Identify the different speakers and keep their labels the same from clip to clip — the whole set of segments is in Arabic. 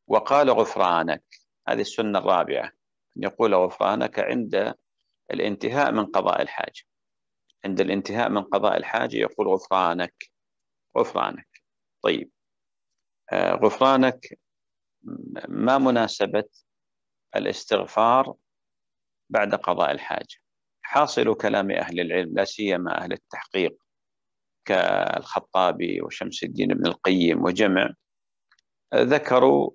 Speaker 1: وقال غفرانك. هذه السنة الرابعة، أن يقول غفرانك عند الانتهاء من قضاء الحاجة. عند الانتهاء من قضاء الحاجة يقول غفرانك، غفرانك. طيب، غفرانك، ما مناسبة الاستغفار بعد قضاء الحاجة؟ حاصل كلام أهل العلم، لا سيما أهل التحقيق كالخطابي وشمس الدين ابن القيم وجمع، ذكروا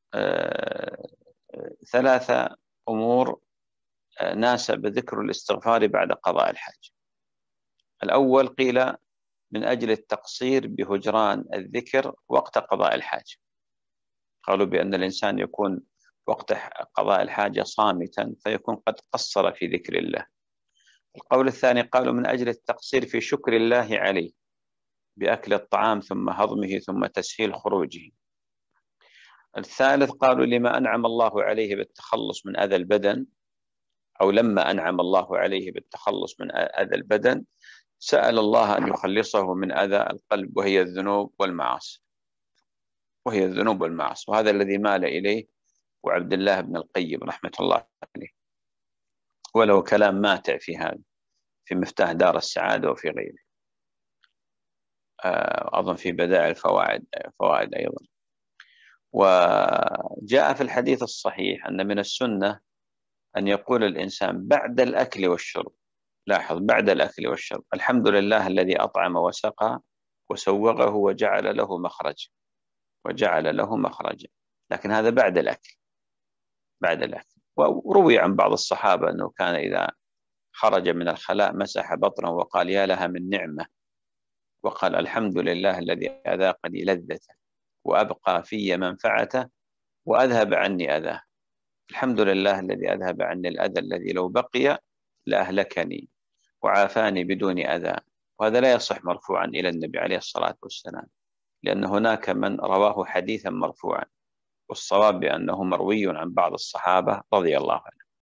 Speaker 1: ثلاثة أمور ناسب ذكر الاستغفار بعد قضاء الحاجة. الأول قيل من أجل التقصير بهجران الذكر وقت قضاء الحاجة. قالوا بأن الإنسان يكون وقت قضاء الحاجة صامتا فيكون قد قصر في ذكر الله. القول الثاني قالوا من أجل التقصير في شكر الله عليه بأكل الطعام ثم هضمه ثم تسهيل خروجه. الثالث قالوا لما أنعم الله عليه بالتخلص من أذى البدن، أو لما أنعم الله عليه بالتخلص من أذى البدن سأل الله أن يخلصه من أذى القلب وهي الذنوب والمعاصي، وهي الذنوب والمعاصي. وهذا الذي مال إليه وعبد الله بن القيم رحمة الله عليه، وله كلام ماتع في هذا في مفتاح دار السعادة وفي غيره، أظن في بدائع الفوائد أيضا. وجاء في الحديث الصحيح أن من السنة أن يقول الإنسان بعد الأكل والشرب، لاحظ، بعد الأكل والشرب، الحمد لله الذي أطعم وسقى وسوغه وجعل له مخرج، وجعل له مخرجا. لكن هذا بعد الأكل، بعد الأكل. وروي عن بعض الصحابة أنه كان إذا خرج من الخلاء مسح بطنه وقال يا لها من نعمة، وقال الحمد لله الذي أذاقني لذته وأبقى في منفعته وأذهب عني أذاه. الحمد لله الذي أذهب عني الأذى الذي لو بقي لأهلكني وعافاني بدون أذى. وهذا لا يصح مرفوعا إلى النبي عليه الصلاة والسلام، لأن هناك من رواه حديثا مرفوعا، والصواب بأنه مروي عن بعض الصحابة رضي الله عنهم.